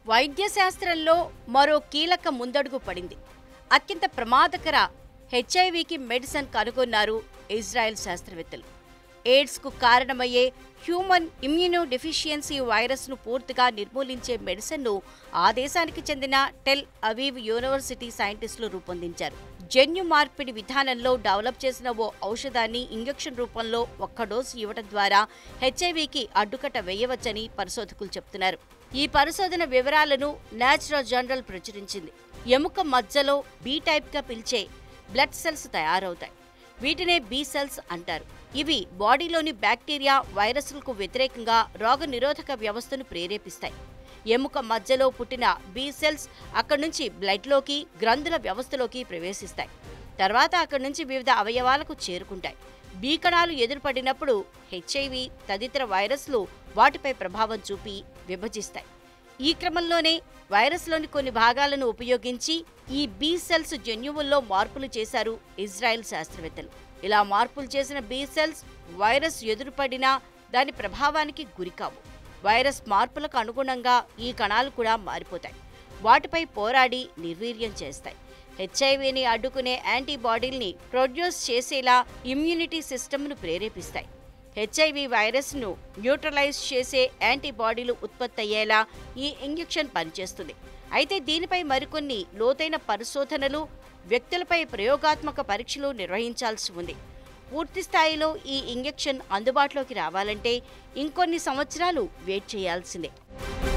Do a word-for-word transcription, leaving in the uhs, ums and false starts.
వైద్య శాస్త్రంలో మరో కీలక ముందడుగు పడింది. అత్యంత ప్రమాదకర హెచ్ఐవికి మెడిసిన్ కనుగొన్నారు ఇజ్రాయెల్ శాస్త్రవేత్తలు. ఎయిడ్స్కు కారణమయ్యే హ్యూమన్ ఇమ్యూనో డెఫిషియన్సీ వైరస్ను పూర్తిగా నిర్మూలించే మెడిసిన్ను ఆ దేశానికి చెందిన టెల్ అవీవ్ యూనివర్సిటీ సైంటిస్టులు రూపొందించారు. జన్యు మార్పిడి విధానంలో డెవలప్ చేసిన ఓ ఔషధాన్ని ఇంజెక్షన్ రూపంలో ఒక్క డోసు ఇవ్వడం ద్వారా హెచ్ఐవికి అడ్డుకట్ట వేయవచ్చని పరిశోధకులు చెబుతున్నారు. ఈ పరిశోధన వివరాలను నేచురల్ జర్నల్ ప్రచురించింది. ఎముక మజ్జలో బి టైప్గా పిలిచే బ్లడ్ సెల్స్ తయారవుతాయి. వీటినే బి సెల్స్ అంటారు. ఇవి బాడీలోని బ్యాక్టీరియా, వైరస్లకు వ్యతిరేకంగా రోగ నిరోధక వ్యవస్థను ప్రేరేపిస్తాయి. ఎముక మధ్యలో పుట్టిన బి సెల్స్ అక్కడి నుంచి బ్లడ్లోకి, గ్రంథుల వ్యవస్థలోకి ప్రవేశిస్తాయి. తర్వాత అక్కడి నుంచి వివిధ అవయవాలకు చేరుకుంటాయి. బి కణాలు ఎదురుపడినప్పుడు హెచ్ఐవి తదితర వైరస్లు వాటిపై ప్రభావం చూపి విభజిస్తాయి. ఈ క్రమంలోనే వైరస్లోని కొన్ని భాగాలను ఉపయోగించి ఈ బి సెల్స్ జన్యువుల్లో మార్పులు చేశారు ఇజ్రాయెల్ శాస్త్రవేత్తలు. ఇలా మార్పులు చేసిన బి సెల్స్ వైరస్ ఎదురుపడినా దాని ప్రభావానికి గురికావు. వైరస్ మార్పులకు అనుగుణంగా ఈ కణాలు కూడా మారిపోతాయి. వాటిపై పోరాడి నిర్వీర్యం చేస్తాయి. హెచ్ఐవిని అడ్డుకునే యాంటీబాడీల్ని ప్రొడ్యూస్ చేసేలా ఇమ్యూనిటీ సిస్టమ్ను ప్రేరేపిస్తాయి. హెచ్ఐవి వైరస్ను న్యూట్రలైజ్ చేసే యాంటీబాడీలు ఉత్పత్తి అయ్యేలా ఈ ఇంజెక్షన్ పనిచేస్తుంది. అయితే దీనిపై మరికొన్ని లోతైన పరిశోధనలు, వ్యక్తులపై ప్రయోగాత్మక పరీక్షలు నిర్వహించాల్సి ఉంది. పూర్తి స్థాయిలో ఈ ఇంజెక్షన్ అందుబాటులోకి రావాలంటే ఇంకొన్ని సంవత్సరాలు వెయిట్ చేయాల్సిందే.